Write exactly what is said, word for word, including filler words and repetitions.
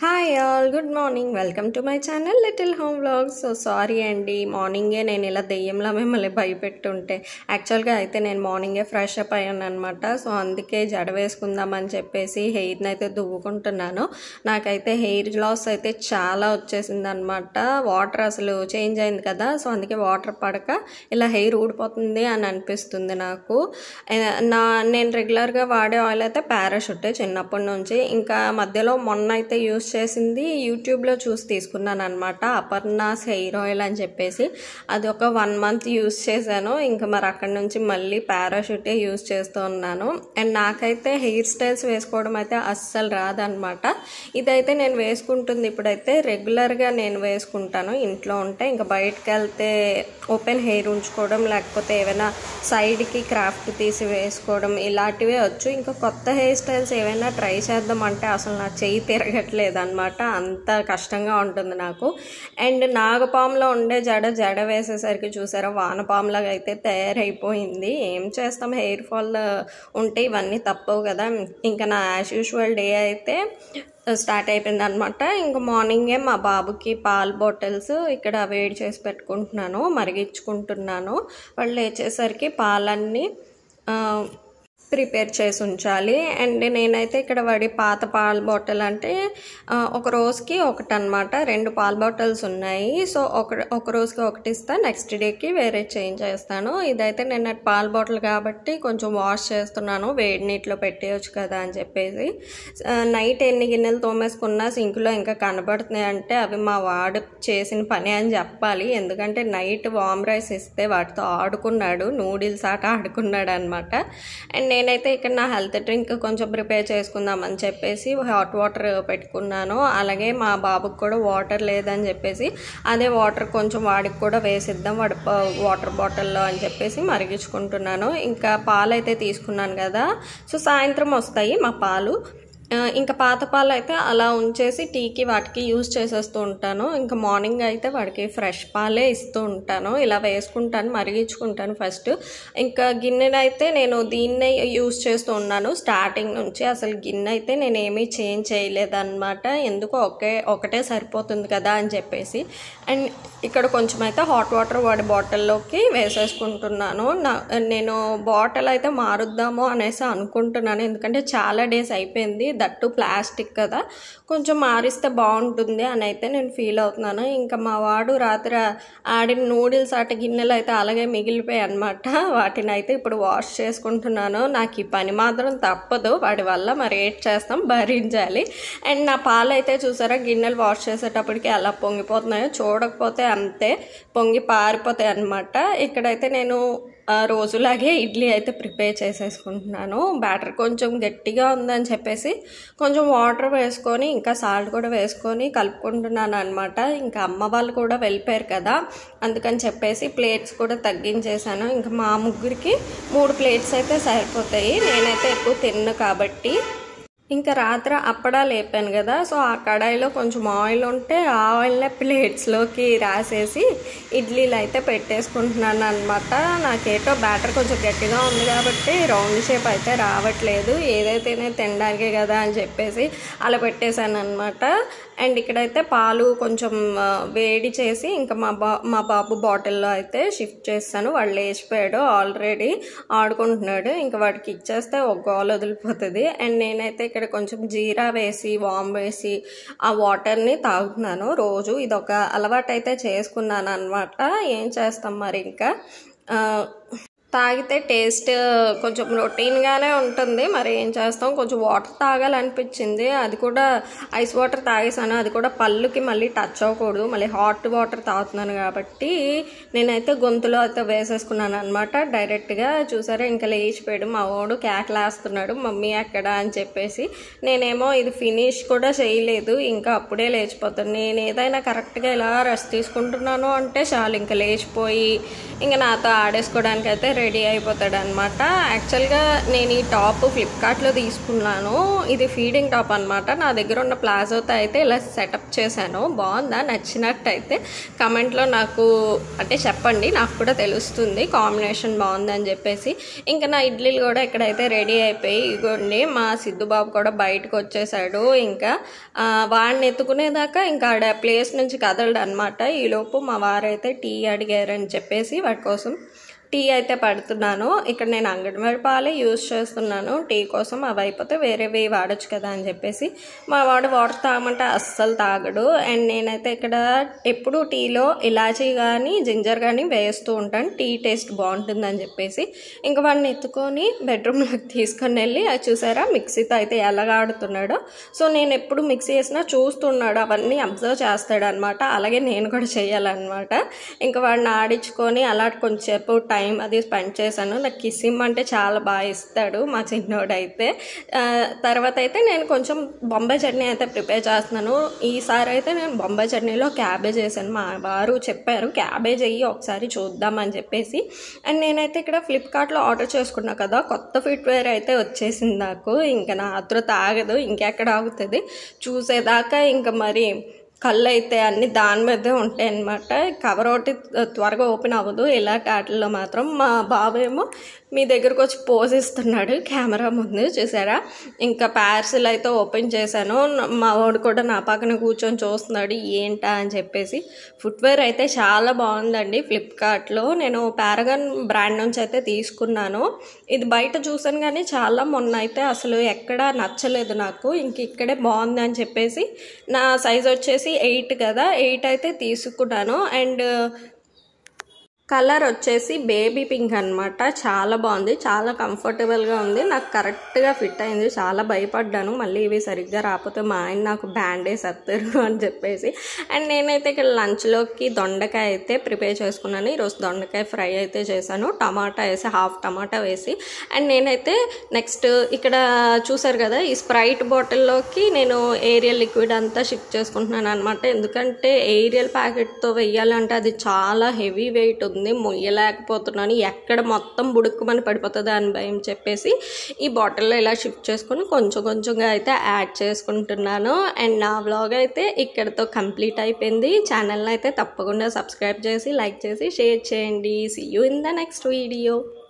Hi all, good morning. Welcome to my channel little home vlogs. So sorry అండి, మార్నింగే నేను ఇలా దెయ్యంలా మిమ్మల్ని భయపెట్టుంటే. యాక్చువల్గా అయితే నేను మార్నింగే ఫ్రెష్ అప్ అయ్యాను అనమాట. సో అందుకే జడ వేసుకుందామని చెప్పేసి హెయిర్ని అయితే దువ్వుకుంటున్నాను. నాకైతే హెయిర్ లాస్ అయితే చాలా వచ్చేసింది అనమాట. వాటర్ అసలు చేంజ్ అయింది కదా, సో అందుకే వాటర్ పడక ఇలా హెయిర్ ఊడిపోతుంది అని అనిపిస్తుంది నాకు. నా నేను రెగ్యులర్గా వాడే ఆయిల్ అయితే పారాషూట్ చిన్నప్పటి నుంచి. ఇంకా మధ్యలో మొన్న అయితే యూస్ చేసింది యూట్యూబ్లో చూసి తీసుకున్నాను అనమాట, అపర్ణాస్ హెయిర్ ఆయిల్ అని చెప్పేసి. అది ఒక వన్ మంత్ యూస్ చేశాను. ఇంకా మరి అక్కడ నుంచి మళ్ళీ పారాషూటే యూస్ చేస్తూ ఉన్నాను. అండ్ నాకైతే హెయిర్ స్టైల్స్ వేసుకోవడం అయితే అస్సలు రాదనమాట. ఇదైతే నేను వేసుకుంటుంది ఇప్పుడైతే రెగ్యులర్గా నేను వేసుకుంటాను ఇంట్లో ఉంటే. ఇంకా బయటకు వెళ్తే ఓపెన్ హెయిర్ ఉంచుకోవడం, లేకపోతే ఏమైనా సైడ్కి క్రాఫ్ట్ తీసి వేసుకోవడం ఇలాంటివే వచ్చు. ఇంకా కొత్త హెయిర్ స్టైల్స్ ఏమైనా ట్రై చేద్దాం అంటే అసలు నా చెయ్యి తిరగట్లేదు అనమాట, అంత కష్టంగా ఉంటుంది నాకు. అండ్ నాగపాములో ఉండే జడ జడ వేసేసరికి చూసారా వానపాములాగా అయితే తయారైపోయింది. ఏం చేస్తాం, హెయిర్ ఫాల్ ఉంటే ఇవన్నీ తప్పవు కదా. ఇంకా నా యాజ్ యూజువల్ డే అయితే స్టార్ట్ అయిపోయింది అనమాట. ఇంకా మార్నింగే మా బాబుకి పాల బాటిల్స్ ఇక్కడ వేడి చేసి పెట్టుకుంటున్నాను, మరిగించుకుంటున్నాను. వాళ్ళు లేచేసరికి పాలన్నీ ప్రిపేర్ చేసి ఉంచాలి. అండ్ నేనైతే ఇక్కడ వాడి పాత పాల బాటిల్ అంటే ఒక రోజుకి ఒకటి అనమాట, రెండు పాల బాటిల్స్ ఉన్నాయి. సో ఒక ఒక రోజుకి ఒకటి ఇస్తాను, నెక్స్ట్ డేకి వేరే చేంజ్ చేస్తాను. ఇదైతే నేను పాల బాటిల్ కాబట్టి కొంచెం వాష్ చేస్తున్నాను, వేడి నీటిలో పెట్టేయచ్చు కదా అని చెప్పేసి. నైట్ ఎన్ని గిన్నెలు తోమేసుకున్నా సింక్లో ఇంకా కనబడుతున్నాయి అంటే అవి మా వాడు చేసిన పని అని చెప్పాలి. ఎందుకంటే నైట్ వామ్ రైస్ ఇస్తే వాటితో ఆడుకున్నాడు, నూడిల్స్ ఆట ఆడుకున్నాడు అనమాట. అండ్ నేనైతే ఇక్కడ నా హెల్త్ డ్రింక్ కొంచెం ప్రిపేర్ చేసుకుందామని చెప్పేసి హాట్ వాటర్ పెట్టుకున్నాను. అలాగే మా బాబుకి కూడా వాటర్ లేదని చెప్పేసి అదే వాటర్ కొంచెం వాడికి కూడా వేసిద్దాం వాడి వాటర్ బాటిల్లో అని చెప్పేసి మరిగించుకుంటున్నాను. ఇంకా పాలు అయితే తీసుకున్నాను కదా, సో సాయంత్రం వస్తాయి మా పాలు. ఇంకా పాత పాలు అయితే అలా ఉంచేసి టీకి వాటికి యూజ్ చేసేస్తూ ఉంటాను. ఇంకా మార్నింగ్ అయితే వాడికి ఫ్రెష్ పాలే ఇస్తూ ఉంటాను. ఇలా వేసుకుంటాను, మరిగించుకుంటాను ఫస్ట్. ఇంకా గిన్నెను అయితే నేను దీన్నే యూజ్ చేస్తూ ఉన్నాను స్టార్టింగ్ నుంచి. అసలు గిన్నె అయితే నేను ఏమీ చేంజ్ చేయలేదన్నమాట, ఎందుకో ఒకే ఒకటే సరిపోతుంది కదా అని చెప్పేసి. అండ్ ఇక్కడ కొంచెం అయితే హాట్ వాటర్ వాడి బాటిల్లోకి వేసేసుకుంటున్నాను. నా నేను బాటిల్ అయితే మారుద్దాము అనేసి అనుకుంటున్నాను, ఎందుకంటే చాలా డేస్ అయిపోయింది, దట్టు ప్లాస్టిక్ కదా, కొంచెం మారిస్తే బాగుంటుంది అని అయితే నేను ఫీల్ అవుతున్నాను. ఇంకా మా వాడు రాత్రి ఆడిన నూడిల్స్ ఆట గిన్నెలు అయితే అలాగే మిగిలిపోయాయి అనమాట, వాటిని అయితే ఇప్పుడు వాష్ చేసుకుంటున్నాను. నాకు ఈ పని మాత్రం తప్పదు, వాడి వల్ల మరి ఏట్ చేస్తాం, భరించాలి. అండ్ నా పాలు అయితే చూసారా గిన్నెలు వాష్ చేసేటప్పటికి ఎలా పొంగిపోతున్నాయో, చూడకపోతే అంతే పొంగి పారిపోతాయి అనమాట. ఇక్కడైతే నేను రోజులాగే ఇడ్లీ అయితే ప్రిపేర్ చేసేసుకుంటున్నాను. బ్యాటర్ కొంచెం గట్టిగా ఉందని చెప్పేసి కొంచెం వాటర్ వేసుకొని ఇంకా సాల్ట్ కూడా వేసుకొని కలుపుకుంటున్నాను అనమాట. ఇంకా అమ్మ వాళ్ళు కూడా వెళ్ళిపోయారు కదా, అందుకని చెప్పేసి ప్లేట్స్ కూడా తగ్గించేసాను. ఇంకా మా ముగ్గురికి మూడు ప్లేట్స్ అయితే సరిపోతాయి, నేనైతే ఎక్కువ తిన్ను కాబట్టి. ఇంకా రాత్రి అప్పడాలు వేపాను కదా, సో ఆ కడాయిలో కొంచెం ఆయిల్ ఉంటే ఆ ఆయిల్నే ప్లేట్స్లోకి రాసేసి ఇడ్లీలు అయితే పెట్టేసుకుంటున్నాను అనమాట. నాకేటో బ్యాటర్ కొంచెం గట్టిగా ఉంది కాబట్టి రౌండ్ షేప్ అయితే రావట్లేదు, ఏదైతేనే తినడానికే కదా అని చెప్పేసి అలా పెట్టేశాను అనమాట. అండ్ ఇక్కడైతే పాలు కొంచెం వేడి చేసి ఇంకా మా బా మా బాబు బాటిల్లో అయితే షిఫ్ట్ చేస్తాను. వాడు లేచిపోయాడు, ఆల్రెడీ ఆడుకుంటున్నాడు, ఇంకా వాడికి ఇచ్చేస్తే ఒక గోల వదిలిపోతుంది. అండ్ నేనైతే ఇక్కడ కొంచెం జీరా వేసి వామ్ వేసి ఆ వాటర్ని తాగుతున్నాను రోజు. ఇది ఒక అలవాటు అయితే చేసుకున్నాను అనమాట. ఏం చేస్తాం మరి, ఇంకా తాగితే టేస్ట్ కొంచెం రొటీన్గానే ఉంటుంది, మరి ఏం చేస్తాం. కొంచెం వాటర్ తాగాలనిపించింది, అది కూడా ఐస్ వాటర్ తాగేసాను, అది కూడా పళ్ళుకి మళ్ళీ టచ్ అవ్వకూడదు, మళ్ళీ హాట్ వాటర్ తాగుతున్నాను కాబట్టి నేనైతే గొంతులో అయితే వేసేసుకున్నాను అనమాట డైరెక్ట్గా. చూసారా ఇంకా లేచిపోయాడు మా వాడు, కేకలేస్తున్నాడు మమ్మీ ఎక్కడ అని చెప్పేసి. నేనేమో ఇది ఫినిష్ కూడా చేయలేదు, ఇంకా అప్పుడే లేచిపోతాను. నేను ఏదైనా కరెక్ట్గా ఇలా రెస్ట్ తీసుకుంటున్నాను అంటే చాలు ఇంకా లేచిపోయి ఇంకా నాతో ఆడేసుకోవడానికి అయితే రెడీ అయిపోతాడు అనమాట. యాక్చువల్గా నేను ఈ టాప్ ఫ్లిప్కార్ట్లో తీసుకున్నాను. ఇది ఫీడింగ్ టాప్ అనమాట. నా దగ్గర ఉన్న ప్లాజోతో అయితే ఇలా సెటప్ చేశాను. బాగుందా, నచ్చినట్టయితే కమెంట్లో నాకు అంటే చెప్పండి, నాకు కూడా తెలుస్తుంది కాంబినేషన్ బాగుందని చెప్పేసి. ఇంకా నా ఇడ్లీలు కూడా ఇక్కడైతే రెడీ అయిపోయి ఇగోండి మా సిద్ధుబాబు కూడా బయటకు వచ్చేసాడు. ఇంకా వాడిని ఎత్తుకునేదాకా ఇంకా ఆడ ప్లేస్ నుంచి కదలడు అనమాట. ఈలోపు మా వారైతే టీ అడిగారని చెప్పేసి వాటి కోసం టీ అయితే పడుతున్నాను. ఇక్కడ నేను అంగన్వాడి పాలే యూజ్ చేస్తున్నాను టీ కోసం. అవి అయిపోతే వేరేవి వాడచ్చు కదా అని చెప్పేసి మా వాడు వాటర్ తాగమంటే అస్సలు తాగడు. అండ్ నేనైతే ఇక్కడ ఎప్పుడు టీలో ఇలాచీ కానీ జింజర్ కానీ వేస్తూ ఉంటాను, టీ టేస్ట్ బాగుంటుందని చెప్పేసి. ఇంకా వాడిని ఎత్తుకొని బెడ్రూమ్లోకి తీసుకొని వెళ్ళి అది చూసారా మిక్సీతో అయితే ఎలాగ ఆడుతున్నాడో. సో నేను ఎప్పుడు మిక్సీ వేసినా చూస్తున్నాడు, అవన్నీ అబ్జర్వ్ చేస్తాడు అనమాట. అలాగే నేను కూడా చేయాలన్నమాట. ఇంకా వాడిని ఆడించుకొని అలా కొంచెంసేపు టైం అది స్పెండ్ చేశాను. నాకు కిసిమ్ అంటే చాలా బాగా ఇస్తాడు మా చిన్నోడైతే. తర్వాత అయితే నేను కొంచెం బొంబాయి చట్నీ అయితే ప్రిపేర్ చేస్తున్నాను. ఈసారి అయితే నేను బొంబాయి చట్నీలో క్యాబేజ్ వేసాను. మా వారు చెప్పారు క్యాబేజ్ అయ్యి ఒకసారి చూద్దామని చెప్పేసి. అండ్ నేనైతే ఇక్కడ ఫ్లిప్కార్ట్లో ఆర్డర్ చేసుకున్నా కదా, కొత్త ఫుట్వేర్ అయితే వచ్చేసింది నాకు. ఇంకా నా ఆతృత ఆగదు, ఇంకెక్కడ ఆగుతుంది చూసేదాకా. ఇంకా మరి కళ్ళు అయితే అన్నీ దాని మీదే ఉంటాయి అన్నమాట. కవర్ ఒకటి త్వరగా ఓపెన్ అవ్వదు. ఇలాంటి వాటిల్లో మాత్రం మా బాబేమో మీ దగ్గరకు వచ్చి పోజిస్తున్నాడు కెమెరా ముందు, చూసారా. ఇంకా పార్సిల్ అయితే ఓపెన్ చేశాను. మా వాడు కూడా నా పక్కన కూర్చొని చూస్తున్నాడు ఏంటా అని చెప్పేసి. ఫుట్వేర్ అయితే చాలా బాగుందండి ఫ్లిప్కార్ట్లో. నేను పారగాన్ బ్రాండ్ నుంచి అయితే తీసుకున్నాను. ఇది బయట చూసాను కానీ చాలా మొన్న అయితే అసలు ఎక్కడా నచ్చలేదు నాకు. ఇంక ఇక్కడే బాగుంది అని చెప్పేసి నా సైజ్ వచ్చేసి ఎయిట్ కదా, ఎయిట్ అయితే తీసుకున్నాను. అండ్ కలర్ వచ్చేసి బేబీ పింక్ అనమాట. చాలా బాగుంది, చాలా కంఫర్టబుల్గా ఉంది, నాకు కరెక్ట్గా ఫిట్ అయింది. చాలా భయపడ్డాను మళ్ళీ ఇవి సరిగ్గా రాకపోతే మా ఆయన నాకు బ్యాండేజ్ వస్తారు అని చెప్పేసి. అండ్ నేనైతే ఇక్కడ లంచ్లోకి దొండకాయ అయితే ప్రిపేర్ చేసుకున్నాను. ఈరోజు దొండకాయ ఫ్రై అయితే చేశాను, టమాటా వేసి హాఫ్ టమాటా వేసి. అండ్ నేనైతే నెక్స్ట్ ఇక్కడ చూసారు కదా ఈ స్ప్రైట్ బాటిల్లోకి నేను ఏరియల్ లిక్విడ్ అంతా షిఫ్ట్ చేసుకుంటున్నాను అనమాట. ఎందుకంటే ఏరియల్ ప్యాకెట్తో వెయ్యాలంటే అది చాలా హెవీ వెయిట్ ఉంది, మొయ్యలేకపోతున్నాను, ఎక్కడ మొత్తం బుడుక్కుమని పడిపోతుంది అని భయం చెప్పేసి ఈ బాటిల్లో ఇలా షిఫ్ట్ చేసుకొని కొంచెం కొంచెంగా అయితే యాడ్ చేసుకుంటున్నాను. అండ్ నా వ్లాగ్ అయితే ఇక్కడితో కంప్లీట్ అయిపోయింది. ఛానల్ని అయితే తప్పకుండా సబ్స్క్రైబ్ చేసి లైక్ చేసి షేర్ చేయండి. See you in the next video.